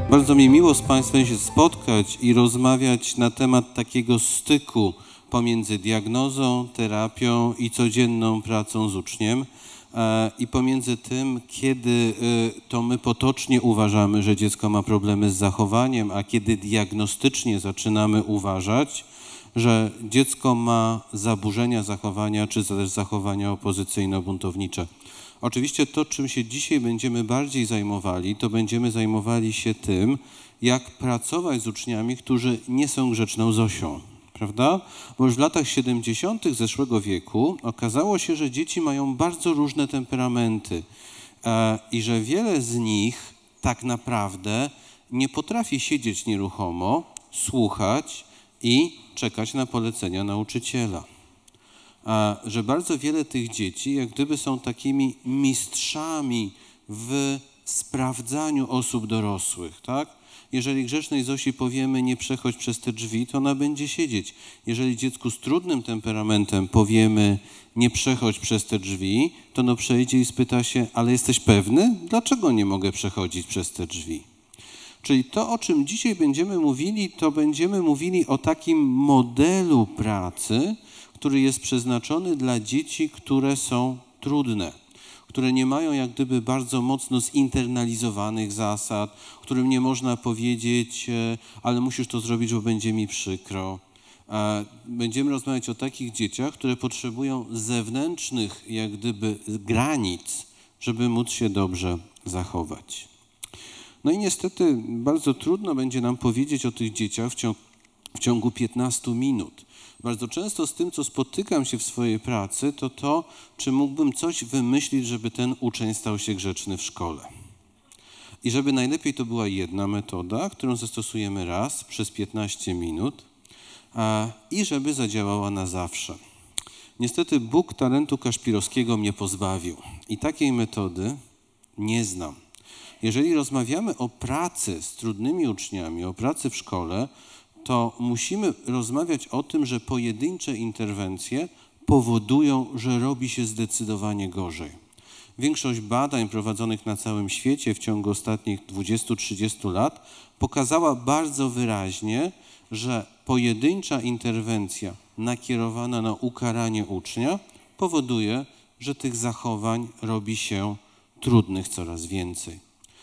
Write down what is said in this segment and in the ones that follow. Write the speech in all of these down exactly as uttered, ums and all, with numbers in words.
Bardzo mi miło z Państwem się spotkać i rozmawiać na temat takiego styku pomiędzy diagnozą, terapią i codzienną pracą z uczniem i pomiędzy tym, kiedy to my potocznie uważamy, że dziecko ma problemy z zachowaniem, a kiedy diagnostycznie zaczynamy uważać, że dziecko ma zaburzenia zachowania czy też zachowania opozycyjno-buntownicze. Oczywiście to, czym się dzisiaj będziemy bardziej zajmowali, to będziemy zajmowali się tym, jak pracować z uczniami, którzy nie są grzeczną Zosią, prawda? Bo już w latach siedemdziesiątych zeszłego wieku okazało się, że dzieci mają bardzo różne temperamenty e, i że wiele z nich tak naprawdę nie potrafi siedzieć nieruchomo, słuchać i czekać na polecenia nauczyciela. A że bardzo wiele tych dzieci jak gdyby są takimi mistrzami w sprawdzaniu osób dorosłych, tak? Jeżeli grzecznej Zosi powiemy nie przechodź przez te drzwi, to ona będzie siedzieć. Jeżeli dziecku z trudnym temperamentem powiemy nie przechodź przez te drzwi, to ono przejdzie i spyta się, ale jesteś pewny? Dlaczego nie mogę przechodzić przez te drzwi? Czyli to, o czym dzisiaj będziemy mówili, to będziemy mówili o takim modelu pracy, który jest przeznaczony dla dzieci, które są trudne, które nie mają jak gdyby bardzo mocno zinternalizowanych zasad, którym nie można powiedzieć, ale musisz to zrobić, bo będzie mi przykro. Będziemy rozmawiać o takich dzieciach, które potrzebują zewnętrznych jak gdyby granic, żeby móc się dobrze zachować. No i niestety bardzo trudno będzie nam powiedzieć o tych dzieciach w ciągu, w ciągu piętnastu minut. Bardzo często z tym, co spotykam się w swojej pracy, to to, czy mógłbym coś wymyślić, żeby ten uczeń stał się grzeczny w szkole. I żeby najlepiej to była jedna metoda, którą zastosujemy raz przez piętnaście minut a, i żeby zadziałała na zawsze. Niestety Bóg talentu kaszpirowskiego mnie pozbawił i takiej metody nie znam. Jeżeli rozmawiamy o pracy z trudnymi uczniami, o pracy w szkole, to musimy rozmawiać o tym, że pojedyncze interwencje powodują, że robi się zdecydowanie gorzej. Większość badań prowadzonych na całym świecie w ciągu ostatnich dwudziestu trzydziestu lat pokazała bardzo wyraźnie, że pojedyncza interwencja nakierowana na ukaranie ucznia powoduje, że tych zachowań robi się trudnych coraz więcej.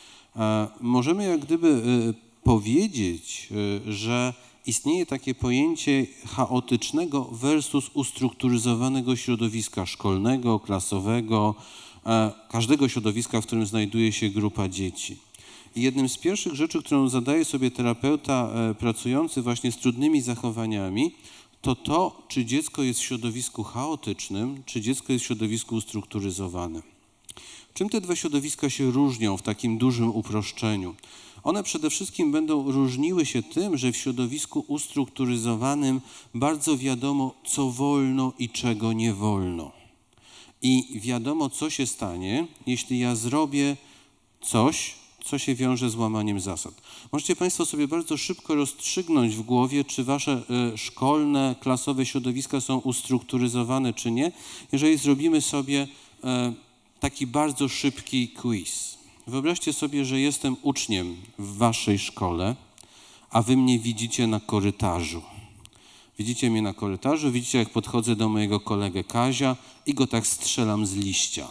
Możemy jak gdyby powiedzieć, że istnieje takie pojęcie chaotycznego versus ustrukturyzowanego środowiska szkolnego, klasowego, każdego środowiska, w którym znajduje się grupa dzieci. I jednym z pierwszych rzeczy, którą zadaje sobie terapeuta pracujący właśnie z trudnymi zachowaniami, to to, czy dziecko jest w środowisku chaotycznym, czy dziecko jest w środowisku ustrukturyzowanym. Czym te dwa środowiska się różnią w takim dużym uproszczeniu? One przede wszystkim będą różniły się tym, że w środowisku ustrukturyzowanym bardzo wiadomo, co wolno i czego nie wolno. I wiadomo, co się stanie, jeśli ja zrobię coś, co się wiąże z łamaniem zasad. Możecie Państwo sobie bardzo szybko rozstrzygnąć w głowie, czy Wasze y, szkolne, klasowe środowiska są ustrukturyzowane, czy nie, jeżeli zrobimy sobie y, taki bardzo szybki quiz. Wyobraźcie sobie, że jestem uczniem w waszej szkole, a wy mnie widzicie na korytarzu. Widzicie mnie na korytarzu, widzicie, jak podchodzę do mojego kolegę Kazia i go tak strzelam z liścia.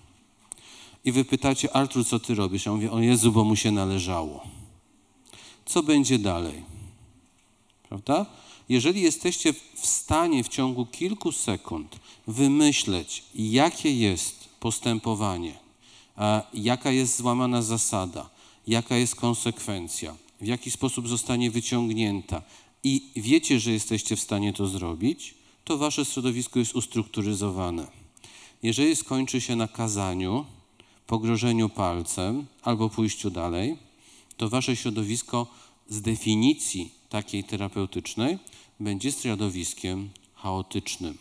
I wy pytacie, Artur, co ty robisz? Ja mówię, o Jezu, bo mu się należało. Co będzie dalej? Prawda? Jeżeli jesteście w stanie w ciągu kilku sekund wymyśleć, jakie jest postępowanie, jaka jest złamana zasada, jaka jest konsekwencja, w jaki sposób zostanie wyciągnięta i wiecie, że jesteście w stanie to zrobić, to wasze środowisko jest ustrukturyzowane. Jeżeli skończy się na kazaniu, pogrożeniu palcem albo pójściu dalej, to wasze środowisko z definicji takiej terapeutycznej będzie środowiskiem chaotycznym.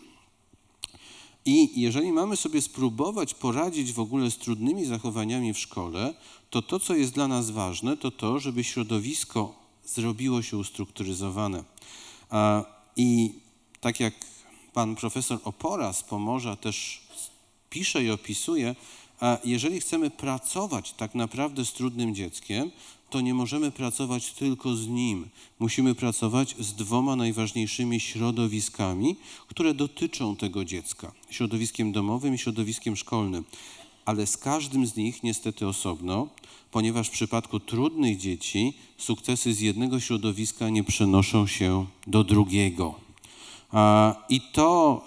I jeżeli mamy sobie spróbować poradzić w ogóle z trudnymi zachowaniami w szkole, to to, co jest dla nas ważne, to to, żeby środowisko zrobiło się ustrukturyzowane. I tak jak pan profesor Opora z Pomorza też pisze i opisuje, A jeżeli chcemy pracować tak naprawdę z trudnym dzieckiem, to nie możemy pracować tylko z nim. Musimy pracować z dwoma najważniejszymi środowiskami, które dotyczą tego dziecka. Środowiskiem domowym i środowiskiem szkolnym. Ale z każdym z nich niestety osobno, ponieważ w przypadku trudnych dzieci sukcesy z jednego środowiska nie przenoszą się do drugiego. I to,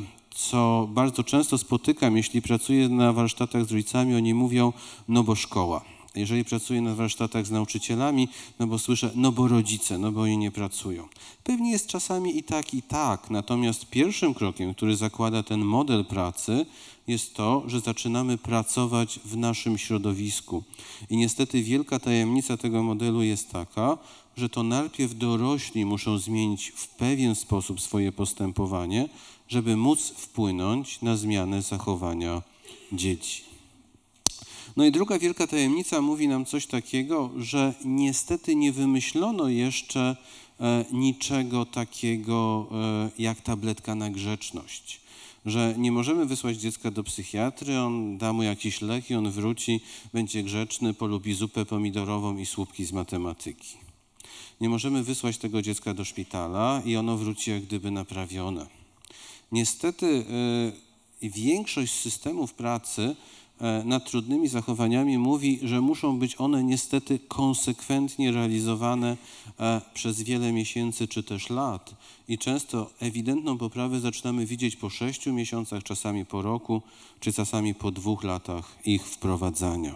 co bardzo często spotykam, jeśli pracuję na warsztatach z rodzicami, oni mówią, no bo szkoła. Jeżeli pracuję na warsztatach z nauczycielami, no bo słyszę, no bo rodzice, no bo oni nie pracują. Pewnie jest czasami i tak, i tak. Natomiast pierwszym krokiem, który zakłada ten model pracy, jest to, że zaczynamy pracować w naszym środowisku. I niestety wielka tajemnica tego modelu jest taka, że to najpierw dorośli muszą zmienić w pewien sposób swoje postępowanie, żeby móc wpłynąć na zmianę zachowania dzieci. No i druga wielka tajemnica mówi nam coś takiego, że niestety nie wymyślono jeszcze e, niczego takiego e, jak tabletka na grzeczność. Że nie możemy wysłać dziecka do psychiatry, on da mu jakiś lek i on wróci, będzie grzeczny, polubi zupę pomidorową i słupki z matematyki. Nie możemy wysłać tego dziecka do szpitala i ono wróci jak gdyby naprawione. Niestety e, większość systemów pracy nad trudnymi zachowaniami mówi, że muszą być one niestety konsekwentnie realizowane przez wiele miesięcy czy też lat. I często ewidentną poprawę zaczynamy widzieć po sześciu miesiącach, czasami po roku, czy czasami po dwóch latach ich wprowadzania.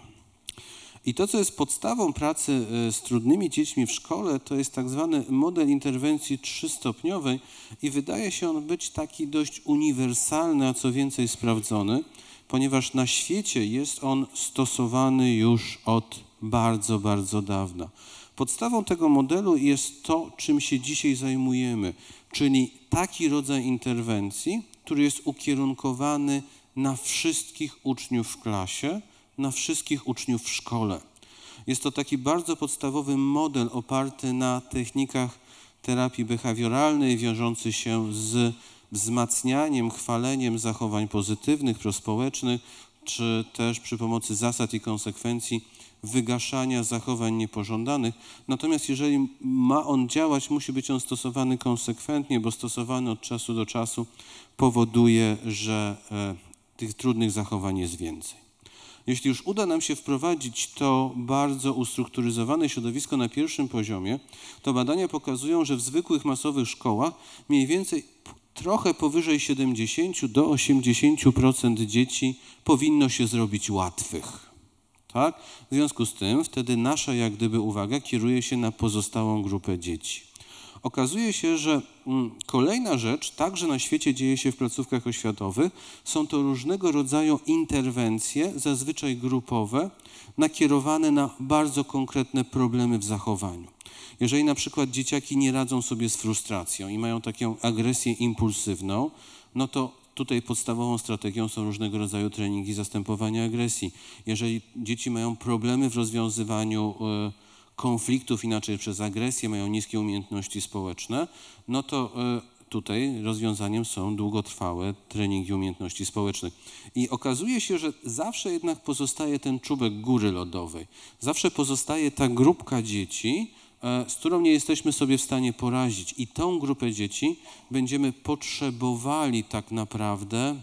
I to, co jest podstawą pracy z trudnymi dziećmi w szkole, to jest tak zwany model interwencji trzystopniowej i wydaje się on być taki dość uniwersalny, a co więcej sprawdzony, ponieważ na świecie jest on stosowany już od bardzo, bardzo dawna. Podstawą tego modelu jest to, czym się dzisiaj zajmujemy, czyli taki rodzaj interwencji, który jest ukierunkowany na wszystkich uczniów w klasie, na wszystkich uczniów w szkole. Jest to taki bardzo podstawowy model oparty na technikach terapii behawioralnej, wiążący się z wzmacnianiem, chwaleniem zachowań pozytywnych, prospołecznych, czy też przy pomocy zasad i konsekwencji wygaszania zachowań niepożądanych. Natomiast jeżeli ma on działać, musi być on stosowany konsekwentnie, bo stosowany od czasu do czasu powoduje, że e, tych trudnych zachowań jest więcej. Jeśli już uda nam się wprowadzić to bardzo ustrukturyzowane środowisko na pierwszym poziomie, to badania pokazują, że w zwykłych masowych szkołach mniej więcej trochę powyżej siedemdziesiąt do osiemdziesięciu procent dzieci powinno się zrobić łatwych. Tak? W związku z tym wtedy nasza jak gdyby uwaga kieruje się na pozostałą grupę dzieci. Okazuje się, że kolejna rzecz także na świecie dzieje się w placówkach oświatowych. Są to różnego rodzaju interwencje, zazwyczaj grupowe, nakierowane na bardzo konkretne problemy w zachowaniu. Jeżeli na przykład dzieciaki nie radzą sobie z frustracją i mają taką agresję impulsywną, no to tutaj podstawową strategią są różnego rodzaju treningi zastępowania agresji. Jeżeli dzieci mają problemy w rozwiązywaniu konfliktów, inaczej przez agresję, mają niskie umiejętności społeczne, no to tutaj rozwiązaniem są długotrwałe treningi umiejętności społecznych. I okazuje się, że zawsze jednak pozostaje ten czubek góry lodowej. Zawsze pozostaje ta grupka dzieci, z którą nie jesteśmy sobie w stanie poradzić. I tą grupę dzieci będziemy potrzebowali tak naprawdę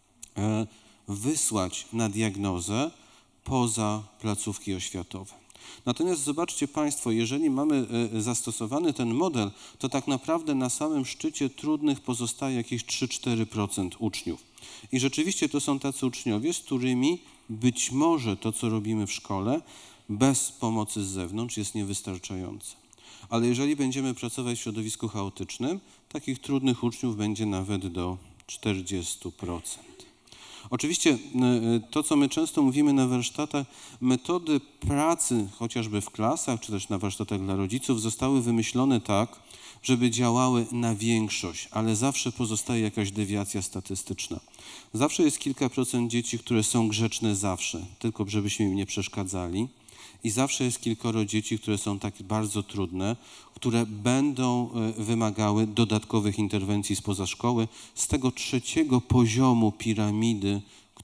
wysłać na diagnozę poza placówki oświatowe. Natomiast zobaczcie Państwo, jeżeli mamy zastosowany ten model, to tak naprawdę na samym szczycie trudnych pozostaje jakieś trzy do czterech procent uczniów. I rzeczywiście to są tacy uczniowie, z którymi być może to, co robimy w szkole, bez pomocy z zewnątrz jest niewystarczające. Ale jeżeli będziemy pracować w środowisku chaotycznym, takich trudnych uczniów będzie nawet do czterdziestu procent. Oczywiście to, co my często mówimy na warsztatach, metody pracy, chociażby w klasach, czy też na warsztatach dla rodziców, zostały wymyślone tak, żeby działały na większość, ale zawsze pozostaje jakaś dewiacja statystyczna. Zawsze jest kilka procent dzieci, które są grzeczne zawsze, tylko żebyśmy im nie przeszkadzali. I zawsze jest kilkoro dzieci, które są tak bardzo trudne, które będą wymagały dodatkowych interwencji spoza szkoły, z tego trzeciego poziomu piramidy,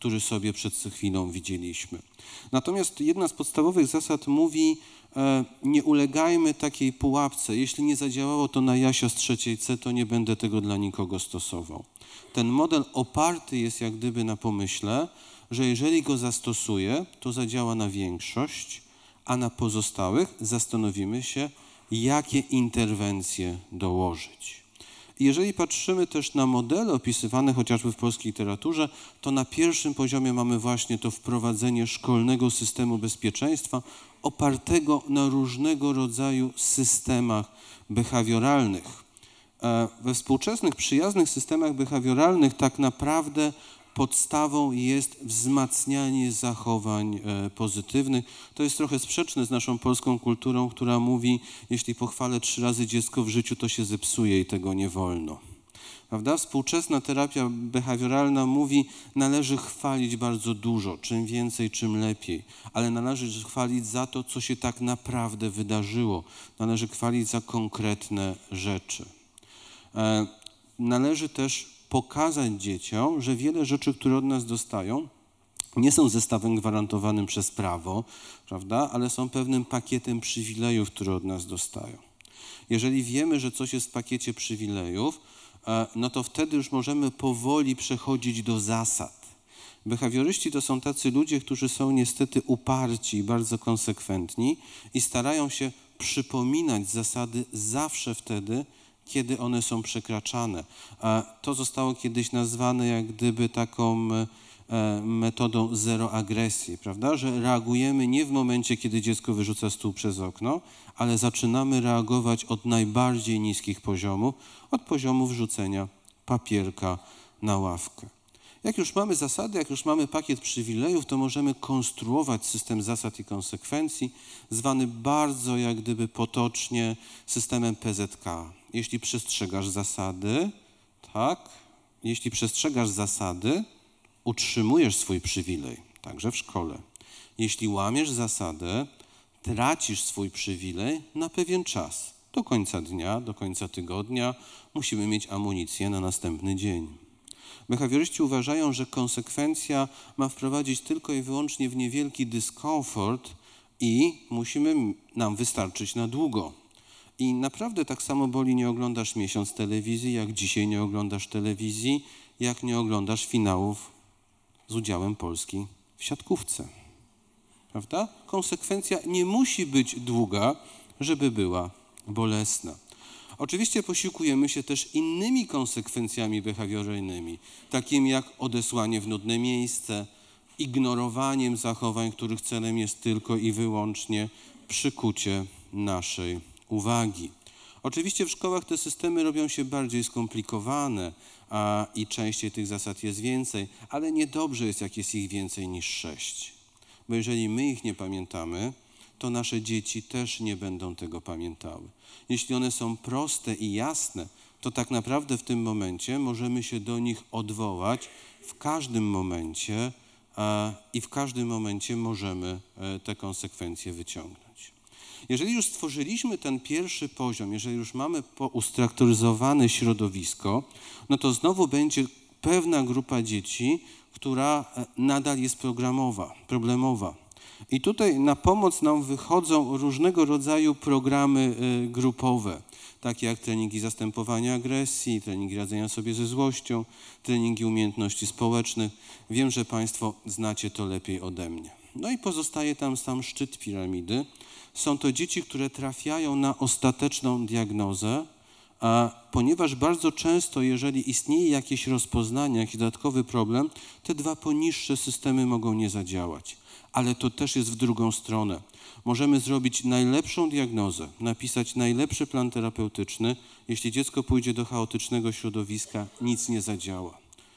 który sobie przed chwilą widzieliśmy. Natomiast jedna z podstawowych zasad mówi, e, nie ulegajmy takiej pułapce. Jeśli nie zadziałało to na Jasia z trzeciej C, to nie będę tego dla nikogo stosował. Ten model oparty jest jak gdyby na pomyśle, że jeżeli go zastosuję, to zadziała na większość, a na pozostałych zastanowimy się, jakie interwencje dołożyć. Jeżeli patrzymy też na modele opisywane chociażby w polskiej literaturze, to na pierwszym poziomie mamy właśnie to wprowadzenie szkolnego systemu bezpieczeństwa opartego na różnego rodzaju systemach behawioralnych. We współczesnych, przyjaznych systemach behawioralnych tak naprawdę podstawą jest wzmacnianie zachowań pozytywnych. To jest trochę sprzeczne z naszą polską kulturą, która mówi, jeśli pochwalę trzy razy dziecko w życiu, to się zepsuje i tego nie wolno. Prawda? Współczesna terapia behawioralna mówi, należy chwalić bardzo dużo, czym więcej, czym lepiej, ale należy chwalić za to, co się tak naprawdę wydarzyło. Należy chwalić za konkretne rzeczy. Należy też pokazać dzieciom, że wiele rzeczy, które od nas dostają, nie są zestawem gwarantowanym przez prawo, prawda, ale są pewnym pakietem przywilejów, które od nas dostają. Jeżeli wiemy, że coś jest w pakiecie przywilejów, no to wtedy już możemy powoli przechodzić do zasad. Behawioryści to są tacy ludzie, którzy są niestety uparci i bardzo konsekwentni i starają się przypominać zasady zawsze wtedy, kiedy one są przekraczane. To zostało kiedyś nazwane jak gdyby taką metodą zero agresji, prawda? Że reagujemy nie w momencie, kiedy dziecko wyrzuca stół przez okno, ale zaczynamy reagować od najbardziej niskich poziomów, od poziomu wrzucenia papierka na ławkę. Jak już mamy zasady, jak już mamy pakiet przywilejów, to możemy konstruować system zasad i konsekwencji, zwany bardzo jak gdyby potocznie systemem P Z K. Jeśli przestrzegasz zasady, tak, jeśli przestrzegasz zasady, utrzymujesz swój przywilej, także w szkole. Jeśli łamiesz zasadę, tracisz swój przywilej na pewien czas. Do końca dnia, do końca tygodnia musimy mieć amunicję na następny dzień. Behawioryści uważają, że konsekwencja ma wprowadzić tylko i wyłącznie w niewielki dyskomfort i musimy nam wystarczyć na długo. I naprawdę tak samo boli, nie oglądasz miesiąc telewizji, jak dzisiaj nie oglądasz telewizji, jak nie oglądasz finałów z udziałem Polski w siatkówce. Prawda? Konsekwencja nie musi być długa, żeby była bolesna. Oczywiście posiłkujemy się też innymi konsekwencjami behawioralnymi, takimi jak odesłanie w nudne miejsce, ignorowaniem zachowań, których celem jest tylko i wyłącznie przykucie naszej uwagi. Oczywiście w szkołach te systemy robią się bardziej skomplikowane a, i częściej tych zasad jest więcej, ale niedobrze jest, jak jest ich więcej niż sześć. Bo jeżeli my ich nie pamiętamy, to nasze dzieci też nie będą tego pamiętały. Jeśli one są proste i jasne, to tak naprawdę w tym momencie możemy się do nich odwołać w każdym momencie a, i w każdym momencie możemy e, te konsekwencje wyciągnąć. Jeżeli już stworzyliśmy ten pierwszy poziom, jeżeli już mamy ustrukturyzowane środowisko, no to znowu będzie pewna grupa dzieci, która nadal jest programowa, problemowa. I tutaj na pomoc nam wychodzą różnego rodzaju programy grupowe, takie jak treningi zastępowania agresji, treningi radzenia sobie ze złością, treningi umiejętności społecznych. Wiem, że Państwo znacie to lepiej ode mnie. No i pozostaje tam sam szczyt piramidy. Są to dzieci, które trafiają na ostateczną diagnozę, a ponieważ bardzo często, jeżeli istnieje jakieś rozpoznanie, jakiś dodatkowy problem, te dwa poniższe systemy mogą nie zadziałać. Ale to też jest w drugą stronę. Możemy zrobić najlepszą diagnozę, napisać najlepszy plan terapeutyczny. Jeśli dziecko pójdzie do chaotycznego środowiska, nic nie zadziała.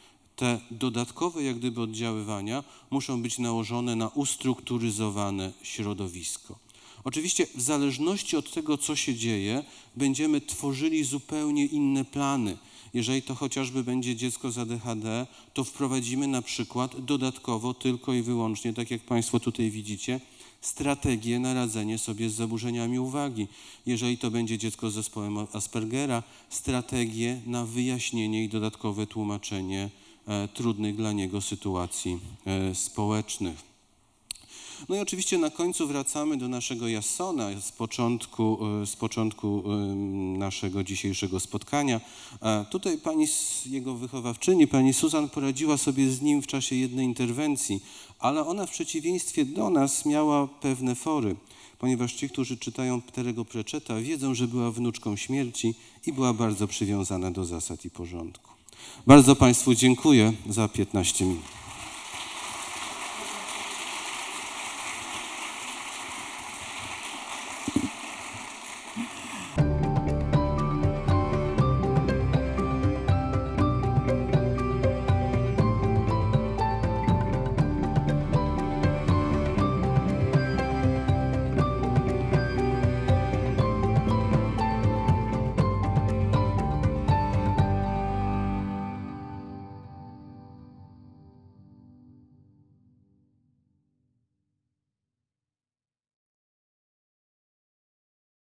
Te dodatkowe jak gdyby oddziaływania muszą być nałożone na ustrukturyzowane środowisko. Oczywiście w zależności od tego, co się dzieje, będziemy tworzyli zupełnie inne plany. Jeżeli to chociażby będzie dziecko z A D H D, to wprowadzimy na przykład dodatkowo tylko i wyłącznie, tak jak Państwo tutaj widzicie, strategię na radzenie sobie z zaburzeniami uwagi. Jeżeli to będzie dziecko z zespołem Aspergera, strategię na wyjaśnienie i dodatkowe tłumaczenie trudnych dla niego sytuacji społecznych. No i oczywiście na końcu wracamy do naszego Jassona z początku, z początku naszego dzisiejszego spotkania. Tutaj pani, jego wychowawczyni, pani Susan, poradziła sobie z nim w czasie jednej interwencji, ale ona w przeciwieństwie do nas miała pewne fory, ponieważ ci, którzy czytają Terry'ego Pratchetta, wiedzą, że była wnuczką śmierci i była bardzo przywiązana do zasad i porządku. Bardzo Państwu dziękuję za piętnaście minut.